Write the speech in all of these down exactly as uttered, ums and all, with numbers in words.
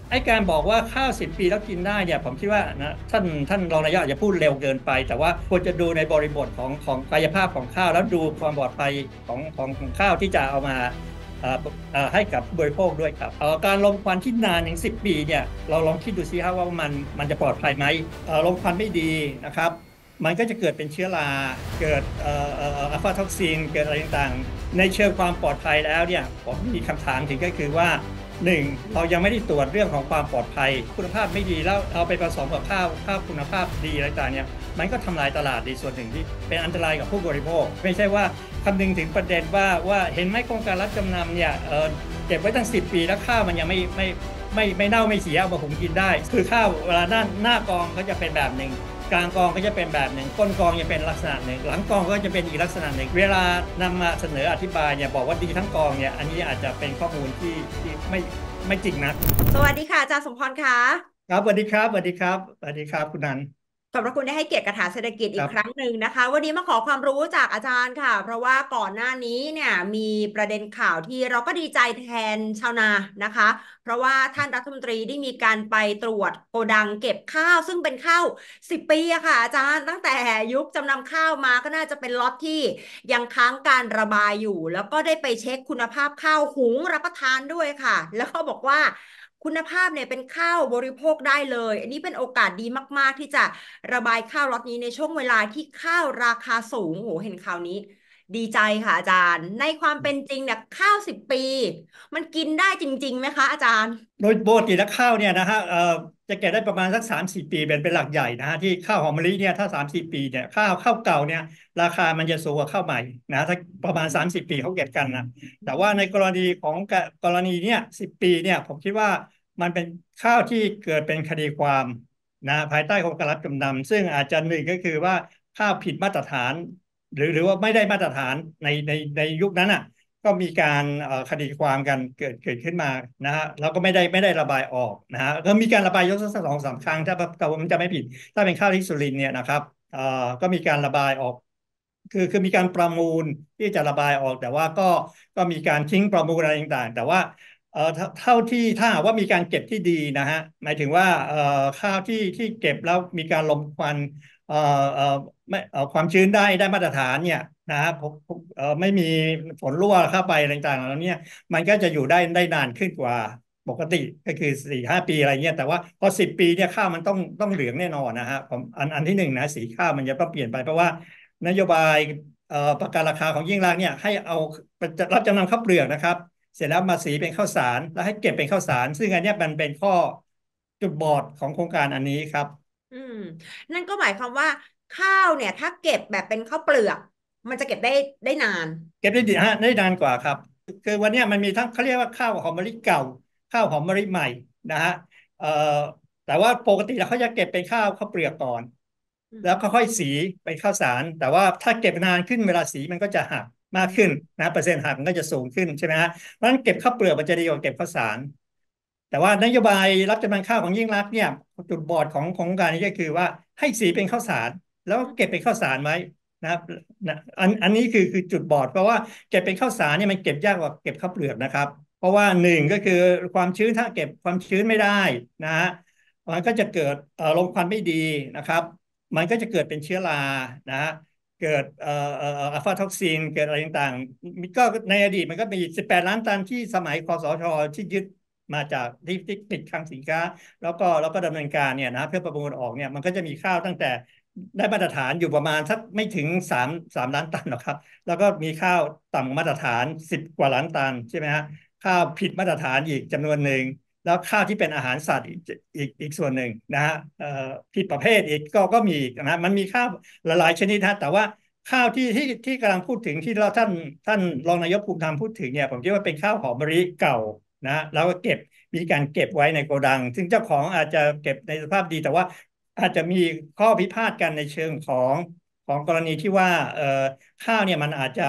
ไอ้การบอกว่าข้าวสิบปีแล้วกินได้เนี่ยผมคิดว่านะท่านท่านรองนายกอาจจะพูดเร็วเกินไปแต่ว่าควรจะดูในบริบทของของกายภาพของข้าวแล้วดูความปลอดภัยของของของข้าวที่จะเอามาเอ่อเอ่อให้กับบริโภคด้วยครับเอ่อการลมควันที่นานถึงสิบปีเนี่ยเราลองคิดดูสิครับว่ามันมันจะปลอดภัยไหมเอ่อลมควันไม่ดีนะครับมันก็จะเกิดเป็นเชื้อราเกิดเอ่อเอ่ออัลฟาท็อกซินเกิดอะไรต่างๆในเชิงความปลอดภัยแล้วเนี่ยผมมีคำถามถึงก็คือว่าหนึ่งเรายังไม่ได้ตรวจเรื่องของความปลอดภัยคุณภาพไม่ดีแล้วเอาไปผสมกับข้าวข้าวคุณภาพดีอะไรต่างเนี่ยมันก็ทำลายตลาดในส่วนหนึ่งที่เป็นอันตรายกับผู้บริโภคไม่ใช่ว่าคำนึงถึงประเด็นว่าว่าเห็นไหมโครงการรับจำนำเนี่ยเออเก็บไว้ตั้งสิบปีแล้วข้าวมันยังไม่ไม่ไม่ไม่เน่าไม่เสียเอามาหุงกินได้คือข้าวเวลาหน้าหน้ากองก็จะเป็นแบบหนึ่งกลางกองก็จะเป็นแบบหนึ่งก้นกองจะเป็นลักษณะหนึ่งหลังกองก็จะเป็นอีกลักษณะหนึ่งเวลานำมาเสนออธิบายเนี่ยบอกว่าดีทั้งกองเนี่ยอันนี้อาจจะเป็นข้อมูลที่ที่ไม่ไม่จริงนะสวัสดีค่ะอาจารย์สมพรค่ะครับสวัสดีครับสวัสดีครับสวัสดีครับคุณนันขอบพระคุณได้ให้เกียรติกระถาเศรษฐกิจอีกครั้งครับหนึ่งนะคะวันนี้มาขอความรู้จากอาจารย์ค่ะเพราะว่าก่อนหน้านี้เนี่ยมีประเด็นข่าวที่เราก็ดีใจแทนชาวนานะคะเพราะว่าท่านรัฐมนตรีได้มีการไปตรวจโกดังเก็บข้าวซึ่งเป็นข้าวสิบปีอะค่ะอาจารย์ตั้งแต่ยุคจำนำข้าวมาก็น่าจะเป็นล็อตที่ยังค้างการระบายอยู่แล้วก็ได้ไปเช็คคุณภาพข้าวหุงรับประทานด้วยค่ะแล้วก็บอกว่า คุณภาพเนี่ยเป็นข้าวบริโภคได้เลย อันนี้เป็นโอกาสดีมากๆที่จะระบายข้าวล็อตนี้ในช่วงเวลาที่ข้าวราคาสูงโหเห็นข่าวนี้ดีใจค่ะอาจารย์ในความเป็นจริงเนี่ยข้าวสิบปีมันกินได้จริงๆไหมคะอาจารย์โดยปกติแล้วข้าวเนี่ยนะฮะเอ่อจะเก็บได้ประมาณสักสามสี่ปีเป็นเป็นหลักใหญ่นะฮะที่ข้าวหอมมะลิเนี่ยถ้าสามสี่ปีเนี่ยข้าวข้าวเก่าเนี่ยราคามันจะสูงกว่าข้าวใหม่นะถ้าประมาณสามสิบปีเขาเก็บกันนะแต่ว่าในกรณีของกะกรณีเนี่ยสิบปีเนี่ยผมคิดว่ามันเป็นข้าวที่เกิดเป็นคดีความนะภายใต้โครงการรับจำนำซึ่งอาจจะหนึ่งก็คือว่าข้าวผิดมาตรฐานหรือหรือว่าไม่ได้มาตรฐานในในในยุคนั้นอ่ะ ก็มีการเอ่อคดีความกันเกิดเกิดขึ้นมานะฮะแล้วก็ไม่ได้ไม่ได้ระบายออกนะฮะก็มีการระบายยกสักสองสามครั้งถ้าถ้าผมจะไม่ผิดถ้าเป็นข้าวที่สุรินทร์เนี่ยนะครับเอ่อก็มีการระบายออกคือคือมีการประมูลที่จะระบายออกแต่ว่าก็ก็มีการทิ้งประมูลอะไรต่างๆแต่ว่าเอ่อเท่าเท่าที่ถ้าหากว่ามีการเก็บที่ดีนะฮะหมายถึงว่าเอ่อข้าวที่ที่เก็บแล้วมีการลมควัน เอ่อเอ่อไม่เอ่อความชื้นได้ได้มาตรฐานเนี่ยนะครับผมผมเอ่อไม่มีฝนรั่วเข้าไปอะไรต่างๆแล้วเนี่ยมันก็จะอยู่ได้ได้นานขึ้นกว่าปกติก็คือสี่ห้าปีอะไรเงี้ยแต่ว่าพอสิบปีเนี่ยข้าวมันต้องต้องเหลืองแน่นอนนะฮะผมอันอันที่หนึ่งนะสีข้าวมันจะต้องเปลี่ยนไปเพราะว่านโยบายเอ่อประกันราคาของยิ่งลักษณ์เนี่ยให้เอารับจำนำข้าวเปลือกนะครับเสร็จแล้วมาสีเป็นข้าวสารแล้วให้เก็บเป็นข้าวสารซึ่งอันเนี้ยมันเป็นข้อจุดบอดของโครงการอันนี้ครับอืมนั่นก็หมายความว่าข้าวเนี่ยถ้าเก็บแบบเป็นข้าวเปลือกมันจะเก็บได้ได้นานเก็บได้ดีฮะได้นานกว่าครับคือวันเนี้ยมันมีทั้งเขาเรียกว่าข้าวหอมมะลิเก่าข้าวหอมมะลิใหม่นะฮะเอ่อแต่ว่าปกติแล้วเขาจะเก็บเป็นข้าวข้าวเปลือกก่อนอืมแล้วค่อยๆสีเป็นข้าวสารแต่ว่าถ้าเก็บนานขึ้นเวลาสีมันก็จะหักมากขึ้นนะเปอร์เซ็นต์หักมันก็จะสูงขึ้นใช่ไหมฮะเพราะฉะนั้นเก็บข้าวเปลือกมันจะดีกว่าเก็บข้าวสารแต่ว่านโยบายรับจำนำข้าวของยิ่งรักษณ์เนี่ยจุดบอดของของการนี้ก็คือว่าให้สีเป็นข้าวสารแล้วเก็บเป็นข้าวสารไว้ นะครับนะอันอันนี้คือคือจุดบอดเพราะว่าเก็บเป็นข้าวสารเนี่ยมันเก็บยากกว่าเก็บข้าวเปลือกนะครับเพราะว่าหนึ่งก็คือความชื้นถ้าเก็บความชื้นไม่ได้นะฮะมันก็จะเกิดเอ่อลมควันไม่ดีนะครับมันก็จะเกิดเป็นเชื้อรานะฮะเกิดเอ่อเอ่ออัลฟาท็อกซินเกิดอะไรต่างๆมีก็ในอดีตมันก็มีสิบแปดล้านตันที่สมัยคสชที่ยึดมาจากที่ที่ปิดคลังสินค้าแล้วก็แล้วก็ดำเนินการเนี่ยนะเพื่อประมูลออกเนี่ยมันก็จะมีข้าวตั้งแต่ ได้มาตรฐานอยู่ประมาณสักไม่ถึงสามสามล้านตันหรอกครับแล้วก็มีข้าวต่ำมาตรฐานสิบกว่าล้านตันใช่ไหมฮะข้าวผิดมาตรฐานอีกจำนวนหนึ่งแล้วข้าวที่เป็นอาหารสัตว์อีกอีกอีกส่วนหนึ่งนะฮะเอ่อผิดประเภทอีกก็ก็มีอีกนะมันมีข้าวหลายๆชนิดฮะแต่ว่าข้าวที่ที่ที่กำลังพูดถึงที่เราท่านท่านรองนายกภูมิธรรมพูดถึงเนี่ยผมคิดว่าเป็นข้าวหอมมะลิเก่านะแล้วก็เก็บมีการเก็บไว้ในโกดังซึ่งเจ้าของอาจจะเก็บในสภาพดีแต่ว่า อาจจะมีข้อพิพาทกันในเชิงของของกรณีที่ว่าเอ่อข้าวเนี่ยมันอาจจะ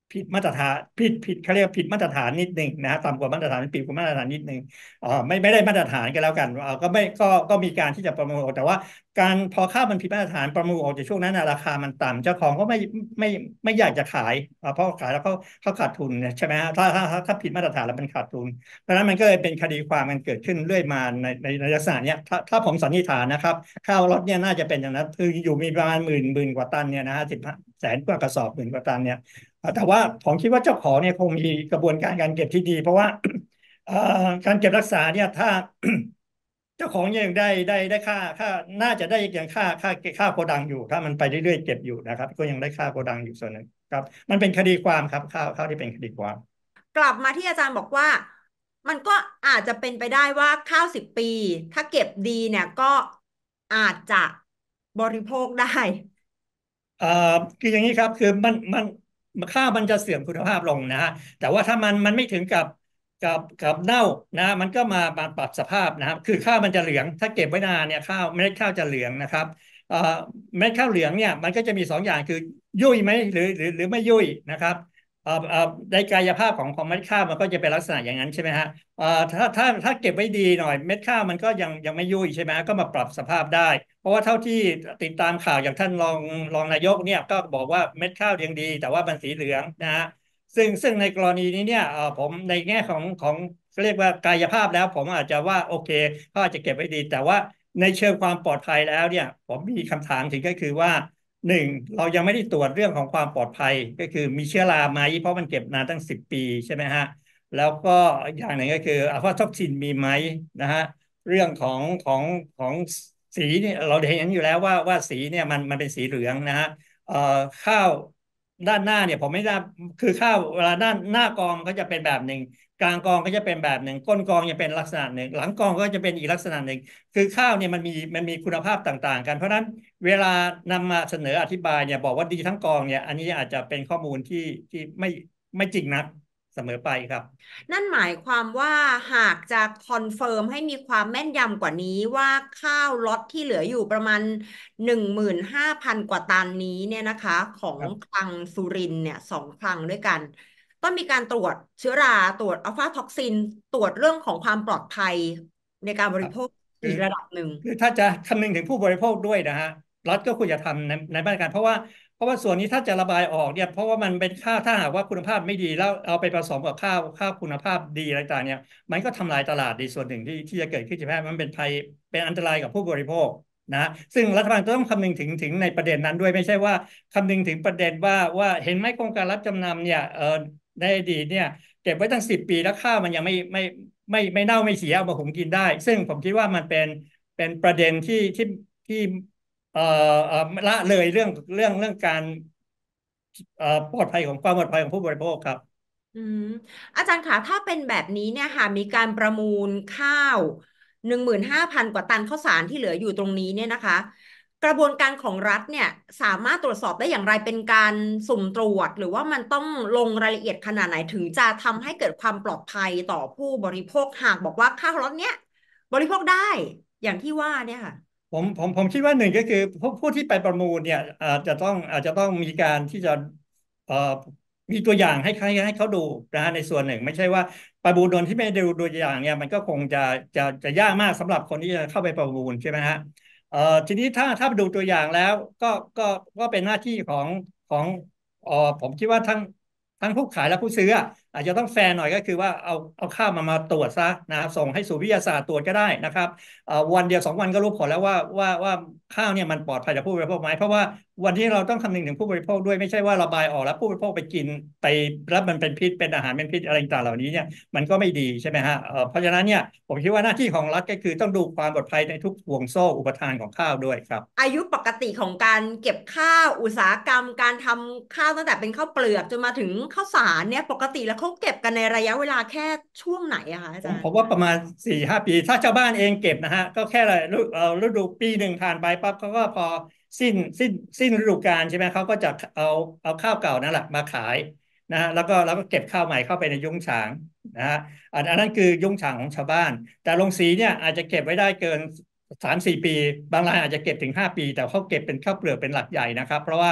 ผิดมาตรฐานผิดผิดเขาเรียกผิดมาตรฐานนิดหนึ่งนะฮะต่ำกว่ามาตรฐานผิดกว่ามาตรฐานนิดหนึ่งอ๋อไม่ไม่ได้มาตรฐานกันแล้วกันเอ่อก็ไม่ก็ก็มีการที่จะประเมินออกแต่ว่าการพอข้าวมันผิดมาตรฐานประเมินออกจากช่วงนั้นนะราคามันต่ำเจ้าของก็ไม่ไม่ไม่อยากจะขายอ่าเพราะขายแล้วเขาเขาขาดทุนเนี่ยใช่ไหมฮะถ้าถ้าถ้าถ้าผิดมาตรฐานแล้วมันขาดทุนเพราะฉะนั้นมันก็เลยเป็นคดีความกันเกิดขึ้นเรื่อยมาในในในลักษณะเนี้ยถ้าถ้าผมสันนิษฐานนะครับข้าวรถเนี่ยน่าจะเป็นอย่างนั้นคืออยู่มีประมาณหมื่นหมื่นกว่าตันเนี่ยนะฮะสิบแสนกว่ากระสอบหมื่นกว่าตันเนี่ย แต่ว่าผมคิดว่าเจ้าของเนี่ยคงมีกระบวนการการเก็บที่ดีเพราะว่าเอ่อการเก็บรักษาเนี่ยถ้าเจ้าของยังได้ได้ได้ค่าค่าน่าจะได้ยังค่าค่าค่าโกดังอยู่ถ้ามันไปเรื่อยๆเก็บอยู่นะครับก็ยังได้ค่าโกดังอยู่ส่วนหนึ่งครับมันเป็นคดีความครับข้าวข้าวที่เป็นคดีความกลับมาที่อาจารย์บอกว่ามันก็อาจจะเป็นไปได้ว่าข้าวสิบปีถ้าเก็บดีเนี่ยก็อาจจะบริโภคได้เอ่อคืออย่างนี้ครับคือมันมันข้าวมันจะเสื่อมคุณภาพลงนะฮะแต่ว่าถ้ามันมันไม่ถึงกับกับกับเน่านะมันก็มามาปรับสภาพนะครับคือข้าวมันจะเหลืองถ้าเก็บไว้นานเนี่ยข้าวเมล็ดข้าวจะเหลืองนะครับเอ่อเมล็ดข้าวเหลืองเนี่ยมันก็จะมีสองอย่างคือยุ่ยไหมหรือหรือหรือไม่ยุ่ยนะครับเอ่อเอ่อในกายภาพของของเมล็ดข้าวมันก็จะเป็นลักษณะอย่างนั้นใช่ไหมฮะเอ่อถ้าถ้าถ้าเก็บไว้ดีหน่อยเม็ดข้าวมันก็ยังยังไม่ยุ่ยใช่ไหมก็มาปรับสภาพได้ เพราะว่าเท่าที่ติดตามข่าวอย่างท่านรองรองนายกเนี่ยก็บอกว่าเม็ดข้าวยังดีแต่ว่ามันสีเหลืองนะฮะซึ่งซึ่งในกรณีนี้เนี่ยเอ่อผมในแง่ของของเรียกว่ากายภาพแล้วผมอาจจะว่าโอเคเขาอาจจะเก็บไว้ดีแต่ว่าในเชิงความปลอดภัยแล้วเนี่ยผมมีคำถามถึงก็คือว่าหนึ่งเรายังไม่ได้ตรวจเรื่องของความปลอดภัยก็คือมีเชื้อราไหมเพราะมันเก็บนานตั้งสิบปีใช่ไหมฮะแล้วก็อย่างหนึ่งก็คืออัลฟาท็อกซินมีไหมนะฮะ เรื่องของของของสีเนี่ยเราเห็นอยู่แล้วว่าว่าสีเนี่ยมันมันเป็นสีเหลืองนะฮะเอ่อข้าวด้านหน้าเนี่ยผมไม่ได้คือข้าวเวลาด้านหน้ากองมันก็จะเป็นแบบหนึ่งกลางกองก็จะเป็นแบบหนึ่งก้นกองจะเป็นลักษณะหนึ่งหลังกองก็จะเป็นอีกลักษณะหนึ่งคือข้าวเนี่ยมันมีมันมีคุณภาพต่างๆกันเพราะฉะนั้นเวลานำมาเสนออธิบายเนี่ยบอกว่าดีทั้งกองเนี่ยอันนี้อาจจะเป็นข้อมูลที่ที่ไม่ไม่จริงนักเสมอไปครับนั่นหมายความว่าหากจะคอนเฟิร์มให้มีความแม่นยำกว่านี้ว่าข้าวล็อตที่เหลืออยู่ประมาณหนึ่งหมื่นห้าพันกว่าตันนี้เนี่ยนะคะของคครับลังสุรินทร์เนี่ยสองคลังด้วยกันต้องมีการตรวจเชื้อราตรวจอัลฟาท็อกซินตรวจเรื่องของความปลอดภัยในการบครับริโภคคืออีกระดับหนึ่งคือถ้าจะคำนึงถึงผู้บริโภคด้วยนะฮะรัฐก็ควรจะทำในในมาตรการเพราะว่าเพราะว่าส่วนนี้ถ้าจะระบายออกเนี่ยเพราะว่ามันเป็นข้าวถ้าหากว่าคุณภาพไม่ดีแล้วเอาไปผสมกับข้าวข้าวคุณภาพดีอะไรต่างเนี่ยมันก็ทำลายตลาดในส่วนหนึ่งที่ที่จะเกิดขึ้นใช่ไหมมันเป็นภัยเป็นอันตรายกับผู้บริโภคนะซึ่งรัฐบาลต้องคำนึงถึงถึงในประเด็นนั้นด้วยไม่ใช่ว่าคำนึงถึงประเด็นว่าว่าเห็นไหมโครงการรับจำนำเนี่ยเออในอดีตเนี่ย เก็บไว้ตั้งสิบปีแล้วข้าวมันยังไม่ไม่ไม่ไม่เน่าไม่เสียเอามาหุงกินได้ซึ่งผมคิดว่ามันเป็นเป็นประเด็นที่ที่ที่เอ่อเอ่อละเลยเรื่องเรื่องเรื่องการเอ่อปลอดภัยของความปลอดภัยของผู้บริโภคครับอืมอาจารย์คะถ้าเป็นแบบนี้เนี่ยค่ะมีการประมูลข้าวหนึ่งหมื่นห้าพันกว่าตันข้าวสารที่เหลืออยู่ตรงนี้เนี่ยนะคะกระบวนการของรัฐเนี่ยสามารถตรวจสอบได้อย่างไรเป็นการสุ่มตรวจหรือว่ามันต้องลงรายละเอียดขนาดไหนถึงจะทำให้เกิดความปลอดภัยต่อผู้บริโภคหากบอกว่าข้าวล็อตเนี้ยบริโภคได้อย่างที่ว่าเนี่ยค่ะผมผมผมคิดว่าหนึ่งก็คือผู้ผู้ที่ไปประมูลเนี่ยอาจจะต้องอาจจะต้องมีการที่จะเอ่อมีตัวอย่างให้ให้ให้เขาดูนะฮะในส่วนหนึ่งไม่ใช่ว่าประมูลโดยที่ไม่ได้ดูตัวอย่างเนี่ยมันก็คงจะจะจะยากมากสำหรับคนที่จะเข้าไปประมูลใช่ไหมฮะเอ่อทีนี้ถ้าถ้าดูตัวอย่างแล้วก็ก็ก็เป็นหน้าที่ของของเอ่อผมคิดว่าทั้งทั้งผู้ขายและผู้ซื้ออะอาจจะต้องแฟร์หน่อยก็คือว่าเอาเอาข้าวมามาตรวจซะนะครับส่งให้ศูนย์วิทยาศาสตร์ตรวจก็ได้นะครับ เอ่อวันเดียวสองวันก็รู้ผลแล้วว่าว่าว่าข้าวเนี่ยมันปลอดภัยต่อผู้บริโภคไหมเพราะว่าวันที่เราต้องคำนึงถึงผู้บริโภคด้วยไม่ใช่ว่าระบายออกแล้วผู้บริโภคไปกินไปแล้วมันเป็นพิษเป็นอาหารเป็นพิษอะไรต่างๆเหล่านี้เนี่ยมันก็ไม่ดีใช่ไหมฮะเอ่อเพราะฉะนั้นเนี่ยผมคิดว่าหน้าที่ของรัฐก็คือต้องดูความปลอดภัยในทุกห่วงโซ่อุปทานของข้าวด้วยครับอายุปกติของการเก็บข้าวอุตสาหกรรมการทำข้าวตั้งแต่เป็นข้าวเปลือกจนมาถึงข้าวสารเนี่ยปกติแล้วเขาเก็บกันในระยะเวลาแค่ช่วงไหนอะคะอาผมจารย์ผมว่าประมาณสี่ห้าปีถ้าชาวบ้านเองเก็บนะฮะก็แค่ฤเอ่อฤดูปีหนึ่งผ่านไปปั๊บเขาก็พอสิ้นสิ้นสิ้นฤดูกาลใช่ไหมเขาก็จะเอาเอาข้าวเก่านั่นแหละมาขายนะฮะแล้วก็แล้วก็เก็บข้าวใหม่เข้าไปในยุ้งฉางนะฮะอันอันนั้นคือยุ้งฉางของชาวบ้านแต่โรงสีเนี่ยอาจจะเก็บไว้ได้เกินสามสี่ปีบางรายอาจจะเก็บถึงห้าปีแต่เขาเก็บเป็นข้าวเปลือกเป็นหลักใหญ่นะครับเพราะว่า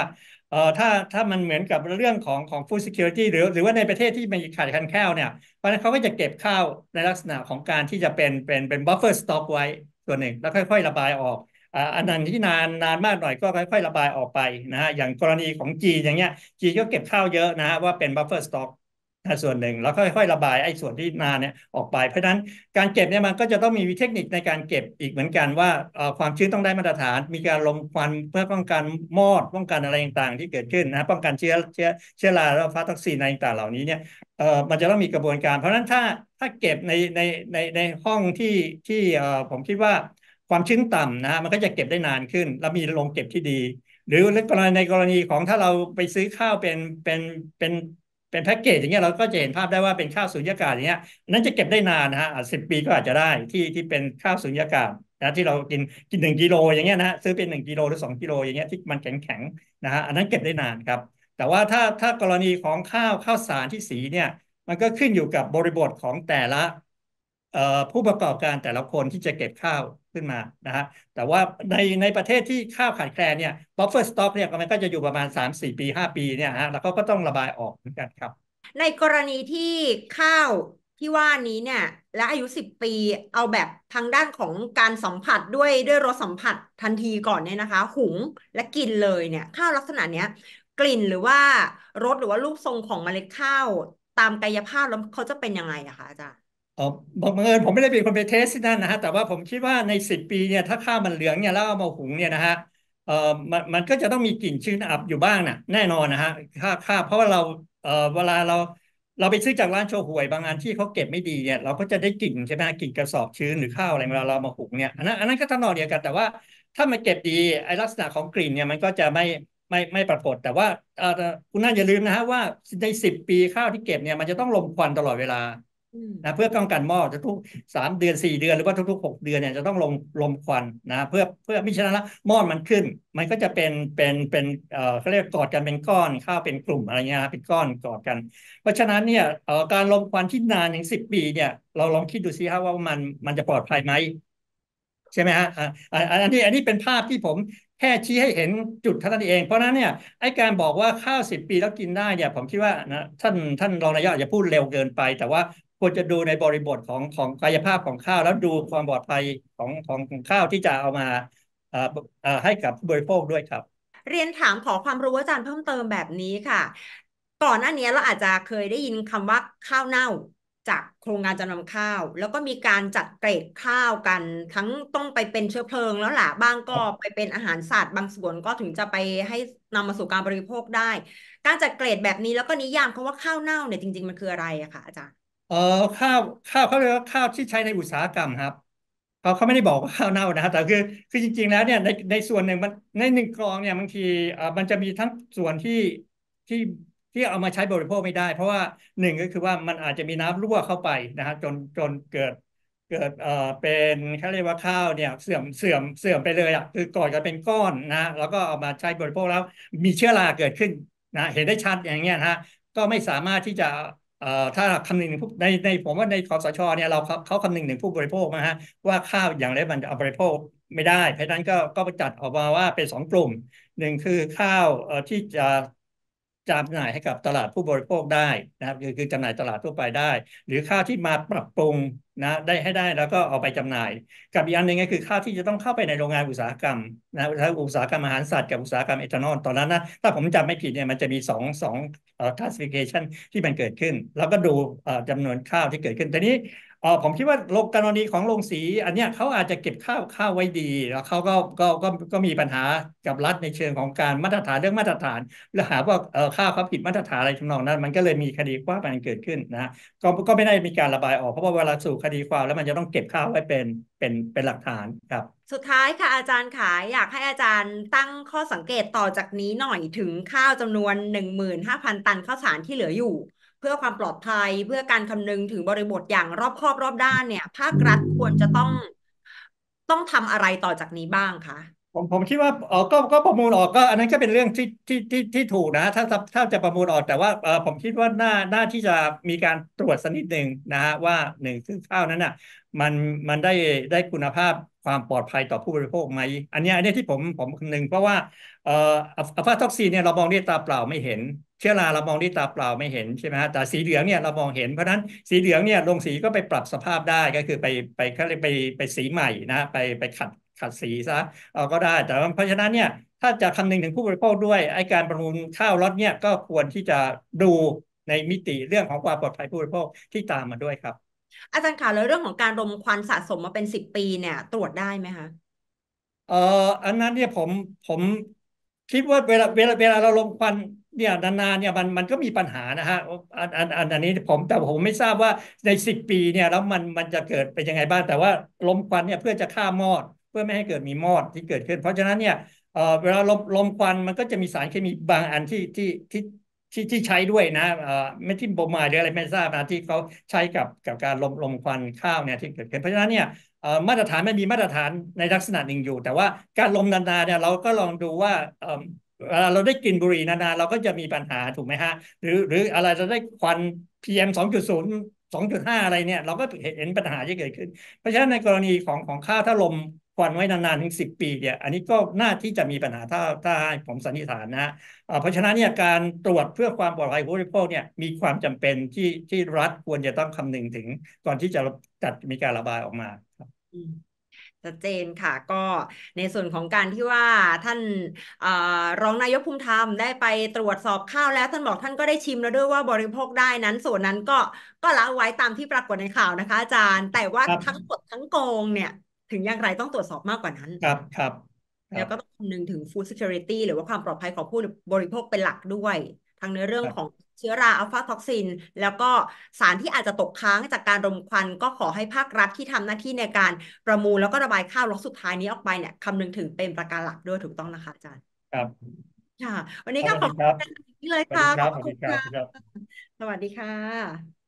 เอ่อถ้าถ้ามันเหมือนกับเรื่องของของ food security หรือหรือว่าในประเทศที่มีขาดแคลนข้าวเนี่ยเพราะฉะนั้นเขาก็จะเก็บข้าวในลักษณะของการที่จะเป็นเป็นเป็น buffer stock ไว้ส่วนหนึ่งแล้วค่อยๆระบายออกอ่าอันนั้นที่นานนานมากหน่อยก็ค่อยๆระบายออกไปนะฮะอย่างกรณีของจีนอย่างเงี้ยจีนก็เก็บข้าวเยอะนะฮะว่าเป็น buffer stock นะส่วนหนึ่งแล้วค่อยๆระบายไอ้ส่วนที่นานเนี่ยออกไปเพราะฉะนั้นการเก็บเนี่ยมันก็จะต้องมีเทคนิคในการเก็บอีกเหมือนกันว่าเอ่อความชื้นต้องได้มาตรฐานมีการลมควันเพื่อป้องกันมอดป้องกันอะไรต่างๆที่เกิดขึ้นนะป้องกันเชื้อเชื้อเชื้อราแล้วฟ้าท็อกซินอะไรต่างๆเหล่านี้เนี่ยเอ่อมันจะต้องมีกระบวนการเพราะฉะนั้นถ้าถ้าเก็บในในในในห้องที่ที่เอ่อผมคิดว่าความชื้นต่ำนะมันก็จะเก็บได้นานขึ้นแล้วมีโรงเก็บที่ดี หรือในกรณีในกรณีของถ้าเราไปซื้อข้าวเป็นเป็นเป็นเป็นแพ็กเกจอย่างเงี้ยเราก็จะเห็นภาพได้ว่าเป็นข้าวสุญญากาศอย่างเงี้ยนั้นจะเก็บได้นานนะฮะสิบปีก็อาจจะได้ที่ที่เป็นข้าวสุญญากาศนะที่เรากินกินหนึ่งกิโลอย่างเงี้ยนะฮะซื้อเป็นหนึ่งกิโลหรือสองกิโลอย่างเงี้ยที่มันแข็งแข็งนะฮะอันนั้นเก็บได้นานครับแต่ว่าถ้าถ้ากรณีของข้าวข้าวสารที่สีเนี่ยมันก็ขึ้นอยู่กับบริบทของแต่ละเอ่อผู้ประกอบการแต่ละคนที่จะเก็บข้าวขึ้นมานะฮะ แต่ว่าในในประเทศที่ข้าวขาดแคลนเนี่ยบัฟเฟอร์สต็อกเนี่ยมันก็จะอยู่ประมาณสามสี่ปีห้าปีเนี่ยฮะแล้วก็ก็ต้องระบายออกเหมือนกันครับในกรณีที่ข้าวที่ว่านี้เนี่ยและอายุสิบปีเอาแบบทางด้านของการสัมผัสด้วยด้วยรสสัมผัสทันทีก่อนเนี่ยนะคะหุงและกินเลยเนี่ยข้าวลักษณะเนี้ยกลิ่นหรือว่ารสหรือว่ารูปทรงของเมล็ดข้าวตามกายภาพแล้วเขาจะเป็นยังไงอะคะอาจารย์เออบังเอิญผมไม่ได้เป็นคนไปเทสที่นั่นนะฮะแต่ว่าผมคิดว่าในสิบปีเนี่ยถ้าข้าวมันเหลืองเนี่ยแล้วเอามาหุงเนี่ยนะฮะเออมันมันก็จะต้องมีกลิ่นชื้นอับอยู่บ้างน่ะแน่นอนนะฮะข้าวข้าวเพราะว่าเราเออเวลาเราเราไปซื้อจากร้านโชห่วยบางอันที่เขาเก็บไม่ดีเนี่ยเราก็จะได้กลิ่นใช่ไหมฮะกลิ่นกระสอบชื้นหรือข้าวอะไรเวลาเรามาหุงเนี่ยอันนั้นอันนั้นก็ทำนองเดียวกันแต่ว่าถ้ามันเก็บดีไอ้ลักษณะของกลิ่นเนี่ยมันก็จะไม่ไม่ไม่ปรากฏแต่ว่าเออคุณน่าอย่าลืมนะฮะว่าในสิบปีข้าวที่เก็บเนี่ยมันจะต้องลมควันตลอดเวลาอืมนะเพื่อป้องกันมอดทุกๆสามเดือนสี่เดือนหรือว่าทุกๆหกเดือนเนี่ยจะต้องลงลมควันนะเพื่อเพื่อมิฉะนั้นแล้วมอดมันขึ้นมันก็จะเป็นเป็นเป็นเอ่อเขาเรียกกอดกันเป็นก้อนข้าวเป็นกลุ่มอะไรเงี้ยนะเป็นก้อนกอดกันเพราะฉะนั้นเนี่ยเอ่อการลมควันที่นานถึงสิบปีเนี่ยเราลองคิดดูสิครับว่ามันมันจะปลอดภัยไหม ใช่ไหมฮะอ่าอ่าอันนี้อันนี้เป็นภาพที่ผมแค่ชี้ให้เห็นจุดเท่านั้นเองเพราะฉะนั้นเนี่ยไอ้การบอกว่าข้าวสิบปีแล้วกินได้เนี่ยผมคิดว่านะท่านท่านรองนายกอาจจะพูดเร็วเกินไปแต่ว่าควรจะดูในบริบทของของกายภาพของข้าวแล้วดูความปลอดภัยของของของข้าวที่จะเอามาเอ่อเอ่อให้กับผู้บริโภคด้วยครับเรียนถามขอความรู้อาจารย์เพิ่มเติมแบบนี้ค่ะก่อนหน้านี้เราอาจจะเคยได้ยินคำว่าข้าวเน่าจากโครงการจำนำข้าวแล้วก็มีการจัดเกรดข้าวกันทั้งต้องไปเป็นเชื้อเพลิงแล้วล่ะบ้างก็ไปเป็นอาหารสัตว์บางส่วนก็ถึงจะไปให้นำมาสู่การบริโภคได้การจัดเกรดแบบนี้แล้วก็นิยามคำว่าข้าวเน่าเนี่ยจริงๆมันคืออะไรอะคะอาจารย์เอ่อข้าวข้าวเขาเรียกว่าข้าวที่ใช้ในอุตสาหกรรมครับเขาเขาไม่ได้บอกว่าข้าวเน่านะครับแต่คือคือจริงๆแล้วเนี่ยในในส่วนหนึ่งมันในหนึ่งกล่องเนี่ยบางทีเอ่อมันจะมีทั้งส่วนที่ที่ที่เอามาใช้บริโภคไม่ได้เพราะว่าหนึ่งก็คือว่ามันอาจจะมีน้ำรั่วเข้าไปนะฮะจนจนเกิดเกิดเอ่อเป็นเขาเรียกว่าข้าวเนี่ยเสื่อมเสื่อมเสื่อมไปเลยอ่ะคือก่อนกันเป็นก้อนนะแล้วก็เอามาใช้บริโภคแล้วมีเชื้อราเกิดขึ้นนะเห็นได้ชัดอย่างเงี้ยนะฮะก็ไม่สามารถที่จะ เอ่อถ้าคำนึงถึงผู้ในในผมว่าในคสชเนี่ยเราเขาเขาคำนึงถึงผู้บริโภคนะฮะว่าข้าวอย่างไรมันจะเอาบริโภคไม่ได้เพราะฉะนั้นก็ก็จัดออกมาว่าเป็นสองกลุ่มหนึ่งคือข้าวเอ่อที่จะจำหน่ายให้กับตลาดผู้บริโภคได้นะครับคือคือจำหน่ายตลาดทั่วไปได้หรือข้าวที่มาปรับปรุงนะได้ให้ได้แล้วก็เอาไปจำหน่ายกับอีกอันหนึ่งก็คือข้าวที่จะต้องเข้าไปในโรงงานอุตสาหกรรมนะอุตสาหกรรมอาหารสัตว์กับอุตสาหกรรมเอทานอลตอนนั้นนะถ้าผมจำไม่ผิดเนี่ยมันจะมีสองสองเอ่อ classification ที่มันเกิดขึ้นแล้วก็ดูเอ่อจำนวนข้าวที่เกิดขึ้นแต่นี้เอ่อผมคิดว่าโรงกรณีของโรงสีอันเนี้ยเขาอาจจะเก็บข้าวข้าวไว้ดีแล้วเขาก็ก็ก็ก็มีปัญหากับรัฐในเชิงของการมาตรฐานเรื่องมาตรฐานแล้วหาว่าเอ่อข้าวเขาผิดมาตรฐานอะไรทำนองนั้นมันก็เลยมีคดีความมันเกิดขึ้นนะฮะก็ก็ไม่ได้มีการระบายออกเพราะว่าเวลาสู่คดีความแล้วมันจะต้องเก็บข้าวไว้เป็นเป็นเป็นหลักฐานครับสุดท้ายค่ะอาจารย์ค่ะอยากให้อาจารย์ตั้งข้อสังเกตต่อจากนี้หน่อยถึงข้าวจำนวนหนึ่งหมื่นห้าพันตันข้าวสารที่เหลืออยู่เพื่อความปลอดภัยเพื่อการคำนึงถึงบริบทอย่างรอบคอบรอบด้านเนี่ยภาครัฐควรจะต้องต้องทำอะไรต่อจากนี้บ้างคะผมผมคิดว่าเออก็ก็ประมูลออกก็อันนั้นก็เป็นเรื่องที่ที่ที่ที่ถูกนะถ้าถ้าถ้าจะประมูลออกแต่ว่าเออผมคิดว่าน่าน่าที่จะมีการตรวจสักนิดหนึ่งนะฮะว่าหนึ่งคือข้าวนั้นน่ะมันมันได้ได้คุณภาพความปลอดภัยต่อผู้บริโภคไหมอันเนี้ยอันเนี้ยที่ผมผมคำนึงเพราะว่าเอ่ออัลฟาท็อกซินเนี่ยเรามองด้วยตาเปล่าไม่เห็นเชื้อราเรามองด้วยตาเปล่าไม่เห็นใช่ไหมฮะแต่สีเหลืองเนี่ยเรามองเห็นเพราะฉะนั้นสีเหลืองเนี่ยโรงสีก็ไปปรับสภาพได้ก็คือไปไปเขาเรียกไปไปสีใหม่นะไปไปขัดขัดสีซะ เออก็ได้แต่ว่าเพราะฉะนั้นเนี่ยถ้าจะคำนึงถึงผู้บริโภคด้วยไอ้การประมูลข้าวล็อตเนี่ยก็ควรที่จะดูในมิติเรื่องของความปลอดภัยผู้บริโภคที่ตามมาด้วยครับอาจารย์คะแล้วเรื่องของการรมควันสะสมมาเป็นสิบปีเนี่ยตรวจได้ไหมคะเอ่ออันนั้นเนี่ยผมผมคิดว่าเวลาเวลาเวลาเราลมควันเนี่ยนานๆเนี่ยมันมันก็มีปัญหานะฮะอันอันอันอันนี้ผมแต่ผมไม่ทราบว่าในสิบปีเนี่ยแล้วมันมันจะเกิดเป็นยังไงบ้างแต่ว่าลมควันเนี่ยเพื่อจะฆ่ามอดเพื่อไม่ให้เกิดมีมอดที่เกิดขึ้นเพราะฉะนั้นเนี่ยเอ่อเวลาลมลมควันมันก็จะมีสารเคมีบางอันที่ที่ที่ที่ที่ใช้ด้วยนะเอ่อไม่ที่โบมายหรืออะไรไม่ทราบนะที่เขาใช้กับกับการลมลมควันข้าวเนี่ยที่เกิดขึ้นเพราะฉะนั้นเนี่ย เอ่อมาตรฐานมันมีมาตรฐานในลักษณะหนึ่งอยู่แต่ว่าการลมนานๆเนี่ยเราก็ลองดูว่าเอ่อเวลาเราได้กลิ่นบุหรี่นานๆเราก็จะมีปัญหาถูกไหมฮะหรือหรืออะไรเราได้ควัน พี เอ็ม สองจุดศูนย์ สองจุดห้าอะไรเนี่ยเราก็เห็นปัญหาที่เกิดขึ้นเพราะฉะนั้นในกรณีของของข้าวถ้าลมควันไว้นานๆถึงสิบปีเนี่ยอันนี้ก็น่าที่จะมีปัญหาถ้าถ้าให้ผมสันนิษฐานนะฮะเอ่อเพราะฉะนั้นเนี่ยการตรวจเพื่อความปลอดภัยผู้บริโภคเนี่ยมีความจำเป็นที่ที่รัฐควรจะต้องคำนึงถึงก่อนที่จะจัดมีการระบายออกมาอืม ชัดเจนค่ะก็ในส่วนของการที่ว่าท่านเอ่อรองนายกภูมิธรรมได้ไปตรวจสอบข้าวแล้วท่านบอกท่านก็ได้ชิมแล้วด้วยว่าบริโภคได้นั้นส่วนนั้นก็ก็ละไว้ตามที่ปรากฏในข่าวนะคะอาจารย์แต่ว่าทั้งครับหมดทั้งโกงเนี่ยถึงอย่างไรต้องตรวจสอบมากกว่านั้นครับครับครับแล้วก็ต้องคำนึงถึง food security หรือว่าความปลอดภัยของผู้บริโภคเป็นหลักด้วยทั้งในเรื่องของครับเชื้อราอัลฟาท็อกซินแล้วก็สารที่อาจจะตกค้างจากการรมควันก็ขอให้ภาครัฐที่ทำหน้าที่ในการประมูลแล้วก็ระบายข้าวล็อตสุดท้ายนี้ออกไปเนี่ยคำนึงถึงเป็นประการหลักด้วยถูกต้องนะคะอาจารย์ครับค่ะวันนี้ครับก็ขอบสวัสดีครับคุณอาจารย์ที่เลยค่ะสวัสดีครับขอบพระคุณสวัสดีครับค่ะสวัสดีค่ะ